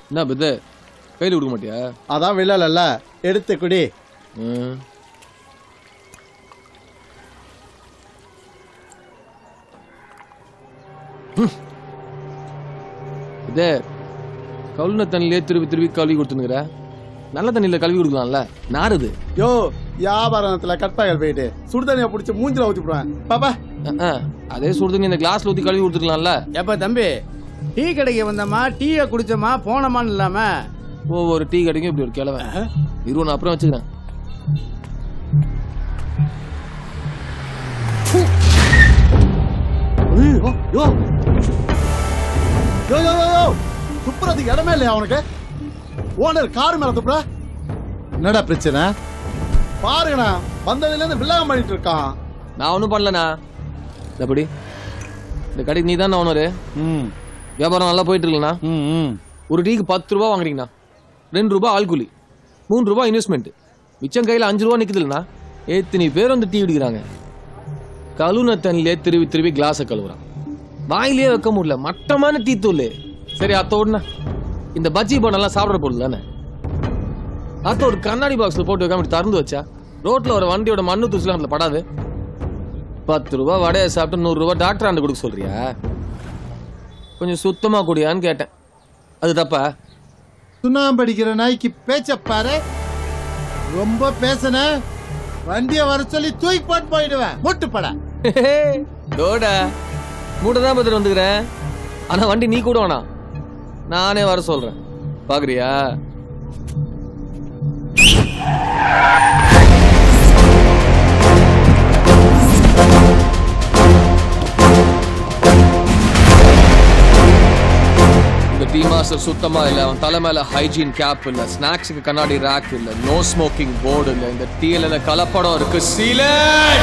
என்ன பெது கையில் கொடுக்க மாட்டியா? அதான் விழல எடுத்து குடி. இதே கவுன தண்ணிலே திருப்பி கழுவி கொடுத்துனுங்கிற. நல்ல தண்ணியில கழுவி கொடுக்கலாம்ல. நாருது யோ வியாபாரத்துல கட்பாயல் போயிட்டு சுடுதண்ணியை பிடிச்சி மூஞ்சில ஊத்தி போடுவேன் பாப்பா. அதே சுடுதண்ணி இந்த கிளாஸ்ல ஊத்தி கழுவி கொடுத்துக்கலாம்ல. எப்ப தம்பி டீ கடைக்கு வந்தமா டீயை குடிச்சோமா போனமான்னு இல்லாம ஒவ்வொரு டீ கடைக்கும் இப்படி ஒரு கிழவை இருவன் அப்புறம் வச்சுக்கிறேன். துப்புறதுக்கு இடமே இல்லையா அவனுக்கு? ஓனர் கார் மேல துப்புற என்னடா பிரச்சனை? பாருங்கண்ணா வந்ததுல இருந்து வில்லகம் பண்ணிட்டு இருக்கான். நான் ஒன்னும் பண்ணலண்ணா. எப்படி இந்த கடைக்கு நீ தான் ஓனரு. வியாபாரம் நல்லா போயிட்டு இருக்குண்ணா. ஒரு டீக்கு 10 ரூபா வாங்குறீங்கண்ணா. 2 ரூபா ஆள்கூலி, 3 ரூபா இன்வெஸ்ட்மெண்ட், மிச்சம் கையில் 5 ரூபா நிக்குதுல்லண்ணா. எத்தனை பேர் வந்து டீ குடிக்கிறாங்க. கழுவுன தண்ணிலே திருப்பி கிளாஸை கழுவுறான். வாயிலே வைக்க முடியல, மட்டமான டீ தூள். சரி அத்தோடனா இந்த பஜ்ஜி போனெல்லாம் சாப்பிட்ற பொருள் தானே. அத்த ஒரு கண்ணாடி பாக்ஸ்ல போட்டு வைக்காம திறந்து வச்சா ரோட்ல ஒரு வண்டியோட மண்ணு தூசுலாம் அதுல படாது. 10 ரூபா வடையை சாப்பிட்டு 100 ரூபா டாக்டர் ஆண்டு கொடுக்க சொல்றியா? கொஞ்சம் சுத்தமா கூடியான்னு கேட்டேன். அது தப்பா? சுண்ணாம்பு அடிக்கிற நாய்க்கு பேச்ச பாரு. ரொம்ப பேசன வண்டிய வர சொல்லி தூக்கி போட்டு போயிடுவேன். முட்டுப்பட டோடா மூட்டை தான் பத்திரம் வந்துக்கிறேன். ஆனா வண்டி நீ கூட வேணாம், நானே வர சொல்றேன். பாக்குறியா? டீ மாஸ்டர் சுத்தமா இல்ல. அவன் தலை மேல ஹைஜீன் கேப் இல்ல, ஸ்நாக்ஸுக்கு கண்ணாடி ரேக் இல்ல, நோ ஸ்மோக்கிங் போர்டு இல்ல. இந்த டீல கலப்படம் இருக்கு. சீலன்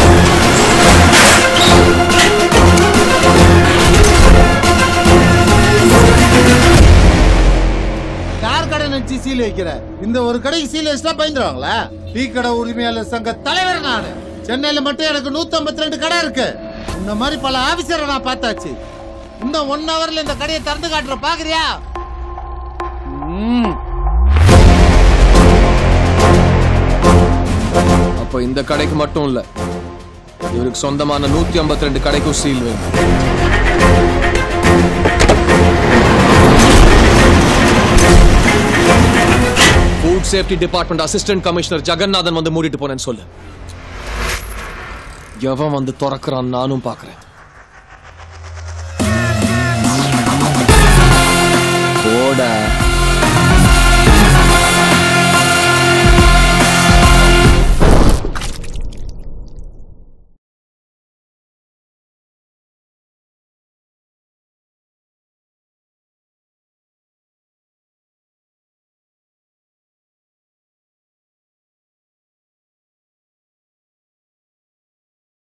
யார் கடை நினைச்சு சீல் வைக்கிற? இந்த ஒரு கடைக்கு சீல் வச்சா பயந்துருவாங்களா? டீ கடை உரிமையாளர் சங்க தலைவர் நானு. சென்னையில மட்டும் எனக்கு 152 கடை இருக்கு. இந்த மாதிரி பல ஆபீசரை நான் பார்த்தாச்சு. இந்த 1 ஹவர்ல இந்த கடையை திறந்து காட்டுற பாக்குறியா? அப்ப இந்த கடைக்கு மட்டும் இல்ல, இவருக்கு சொந்தமான 152 கடைக்கும் சீல் வேணும். Food safety department assistant commissioner Jeganathan வந்து மூடிட்டு போனேன்னு சொல்லு. எவன் வந்து திறக்கிறான் நானும் பாக்குறேன். போடா.